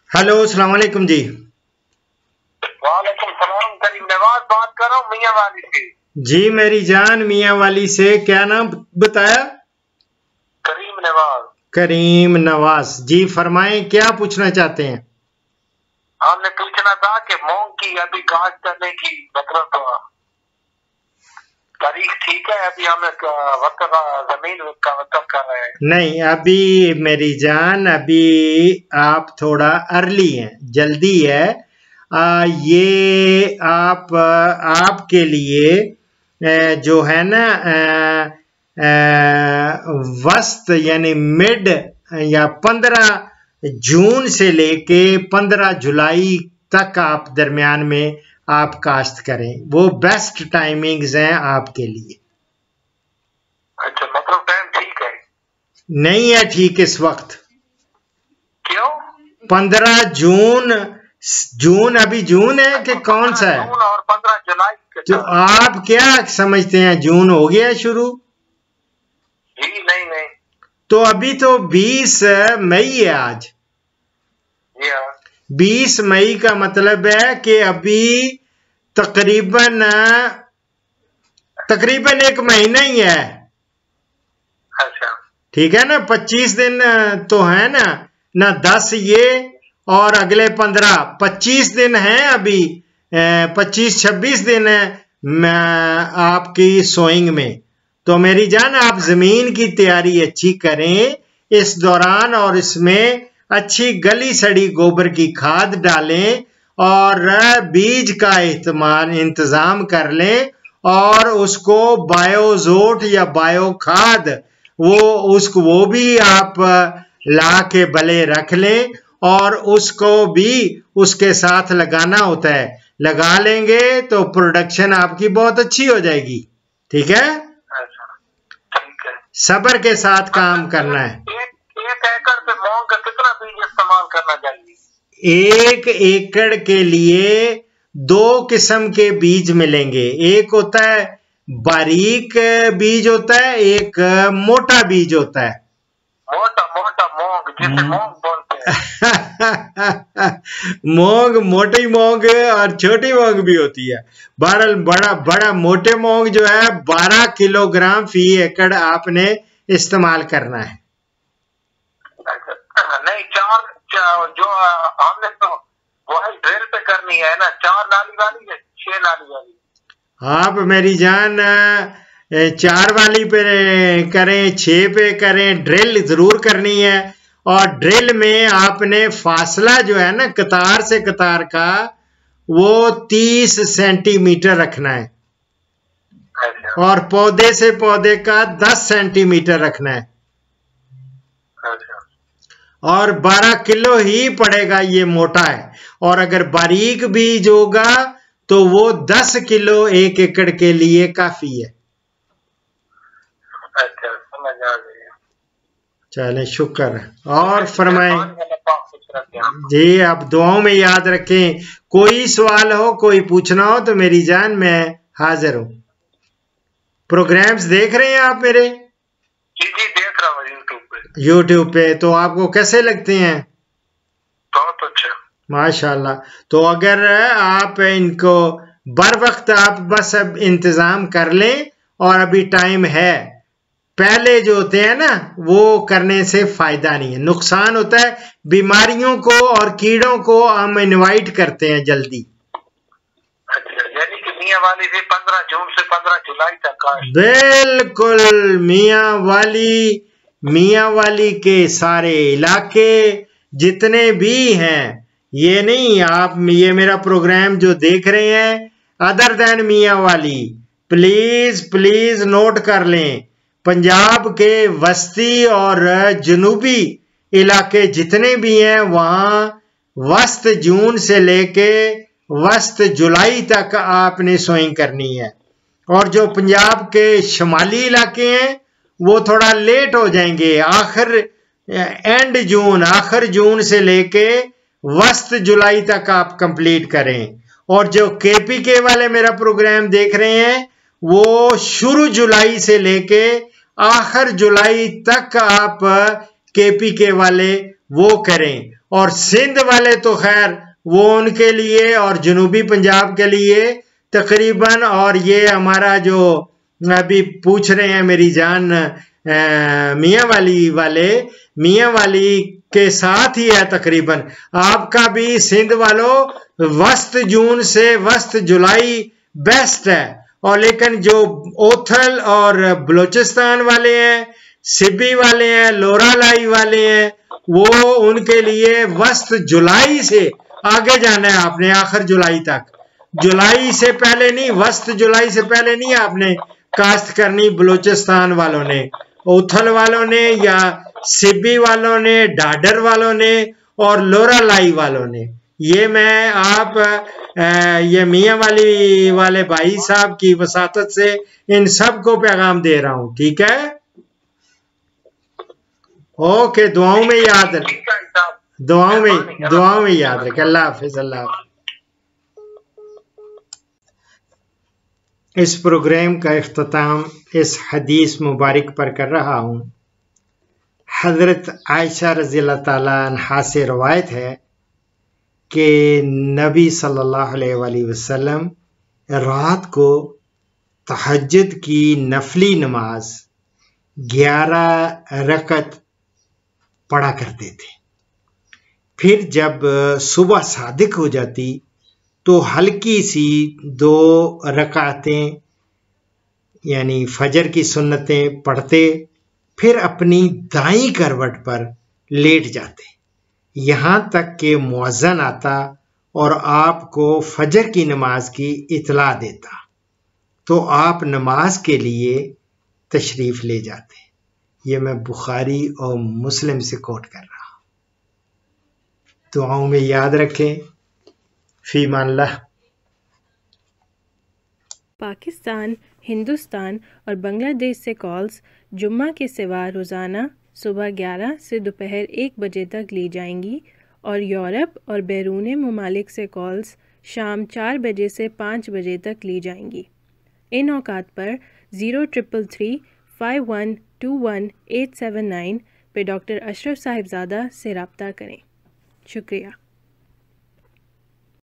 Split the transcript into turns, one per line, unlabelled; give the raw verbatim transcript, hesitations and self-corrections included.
Hello, अस्सलाम वालेकुम जी।
वालेकुम सलाम। करीम नवाज बात कर रहा हूँ मियाँ वाली से।
जी मेरी जान, मियाँ वाली से। क्या नाम बताया?
करीम नवाज।
करीम नवाज जी, फरमाएं, क्या पूछना चाहते हैं?
हमने पूछना था कि मूंग की अभी काश्त करने की मतलब तो तारीख ठीक है? अभी हम वक्त का जमीन का मतलब कर रहे हैं।
नहीं, अभी मेरी जान, अभी आप थोड़ा अर्ली हैं, जल्दी है। आ, ये आप आपके लिए जो है ना, वस्त यानी मिड या पंद्रह जून से लेके पंद्रह जुलाई तक आप दरमियान में आप काश्त करें, वो बेस्ट टाइमिंग्स हैं आपके लिए।
अच्छा, मतलब टाइम ठीक है?
नहीं है ठीक इस वक्त।
क्यों?
पंद्रह जून, जून अभी जून है कि कौन सा है?
जून और पंद्रह जुलाई।
तो आप क्या समझते हैं जून हो गया शुरू?
जी नहीं नहीं।
तो अभी तो बीस मई है आज। बीस मई का मतलब है कि अभी तकरीबन तकरीबन एक महीना ही है।
अच्छा,
ठीक है ना, पच्चीस दिन तो है ना, ना दस ये और अगले पंद्रह, पच्चीस दिन हैं अभी, पच्चीस छब्बीस दिन है आपकी सोइंग में। तो मेरी जान, आप जमीन की तैयारी अच्छी करें इस दौरान, और इसमें अच्छी गली सड़ी गोबर की खाद डालें और बीज का इस्तेमाल इंतजाम कर लें, और उसको बायोजोट या बायो खाद वो उसको वो भी आप ला के भले रख लें, और उसको भी उसके साथ लगाना होता है। लगा लेंगे तो प्रोडक्शन आपकी बहुत अच्छी हो जाएगी। ठीक है?
ठीक है।
सब्र के साथ काम करना है।
एक, एक एकड़ पे मूंग का कितना बीज इस्तेमाल करना चाहिए?
एक एकड़ के लिए दो किस्म के बीज मिलेंगे। एक होता है बारीक बीज होता है, एक मोटा बीज होता है।
मोटा मोटा मूंग जिसे मूंग बोलते हैं।
मूंग, मोटी मूंग और छोटी मूंग भी होती है। बड़ा बड़ा बड़ा मोटे मूंग जो है बारह किलोग्राम फी एकड़ आपने इस्तेमाल करना है।
नहीं, चार, चार जो हमने तो वही ड्रिल पे करनी है ना, चार नाली वाली है, छह नाली वाली?
आप मेरी जान चार वाली पे करें, छह पे करें, ड्रिल जरूर करनी है। और ड्रिल में आपने फासला जो है ना कतार से कतार का, वो तीस सेंटीमीटर रखना है, और पौधे से पौधे का दस सेंटीमीटर रखना है। और बारह किलो ही पड़ेगा, ये मोटा है। और अगर बारीक बीज होगा तो वो दस किलो एक एकड़ के लिए काफी है।
अच्छा, समझ आ गई।
चले, शुक्र है। और फरमाएं जी, आप दुआओं में याद रखें। कोई सवाल हो, कोई पूछना हो तो मेरी जान मैं हाजिर हूं। प्रोग्राम्स देख रहे हैं आप मेरे?
जी जी, देख रहा हूँ यूट्यूब पे।
यूट्यूब पे तो आपको कैसे लगते हैं?
बहुत अच्छा,
माशाल्लाह। तो अगर आप इनको बर वक्त आप बस अब इंतजाम कर लें, और अभी टाइम है। पहले जो होते हैं ना वो करने से फायदा नहीं है, नुकसान होता है। बीमारियों को और कीड़ों को हम इनवाइट करते हैं जल्दी।
अच्छा, यानी कि मियाँ वाली से पंद्रह जून से पंद्रह जुलाई तक?
बिल्कुल, मियाँ वाली, मियाँ वाली के सारे इलाके जितने भी हैं, ये नहीं आप ये मेरा प्रोग्राम जो देख रहे हैं अदर देन मियाँ वाली, प्लीज प्लीज नोट कर लें। पंजाब के वस्ती और जनूबी इलाके जितने भी हैं, वहां वस्त जून से लेके वस्त जुलाई तक आपने सोइंग करनी है। और जो पंजाब के शुमाली इलाके हैं वो थोड़ा लेट हो जाएंगे, आखिर एंड जून, आखिर जून से लेके वस्त जुलाई तक आप कंप्लीट करें। और जो केपी के वाले मेरा प्रोग्राम देख रहे हैं, वो शुरू जुलाई से लेके आखिर जुलाई तक आप केपी के वाले वो करें। और सिंध वाले तो खैर वो उनके लिए और जनूबी पंजाब के लिए तकरीबन, और ये हमारा जो अभी पूछ रहे हैं मेरी जान मियाँ वाली वाले, मियाँ वाली के साथ ही है तकरीबन। आपका भी सिंध वालों वस्त जून से वस्त जुलाई बेस्ट है, और लेकिन जो ओथल और बलोचिस्तान वाले हैं, सिब्बी वाले हैं, लोरालाई वाले हैं, वो उनके लिए वस्त जुलाई से आगे जाना है आपने, आखिर जुलाई तक। जुलाई से पहले नहीं, वस्त जुलाई से पहले नहीं आपने काश्त करनी। बलूचिस्तान वालों ने, ओथल वालों ने, या सिब्बी वालों ने, डाडर वालों ने और लोरालाई वालों ने। ये मैं आप आ, ये मियाँ वाली वाले भाई साहब की वसातत से इन सब को पैगाम दे रहा हूं, ठीक है? ओके, दुआओं में याद रख, दुआओं में दुआओं में याद रख। अल्लाह हाफिज, अल्लाह हाफिज। इस प्रोग्राम का इख्तिताम इस हदीस मुबारक पर कर रहा हूँ। हज़रत आयशा रज़ियल्लाहु ताला अन्हा से रवायत है कि नबी सल्लल्लाहु अलैहि वसल्लम रात को तहज्जुद की नफली नमाज ग्यारह रकत पढ़ा करते थे। फिर जब सुबह सादिक हो जाती तो हल्की सी दो रकातें यानी फजर की सुन्नतें पढ़ते, फिर अपनी दाईं करवट पर लेट जाते, यहाँ तक कि मुअज्जिन आता और आपको फजर की नमाज की इतला देता, तो आप नमाज के लिए तशरीफ ले जाते। ये मैं बुखारी और मुस्लिम से कोट कर रहा हूँ। दुआओं में याद रखें। फीमानल्लाह।
पाकिस्तान, हिंदुस्तान और बांग्लादेश से कॉल्स जुम्मा के सिवा रोज़ाना सुबह ग्यारह से दोपहर एक बजे तक ली जाएंगी, और यूरोप और बैरून ममालिक से कॉल्स शाम चार बजे से पाँच बजे तक ली जाएंगी। इन औकात पर zero triple three five one two one eight seven nine पे डॉक्टर अशरफ साहिबजादा से रब्ता करें। शुक्रिया।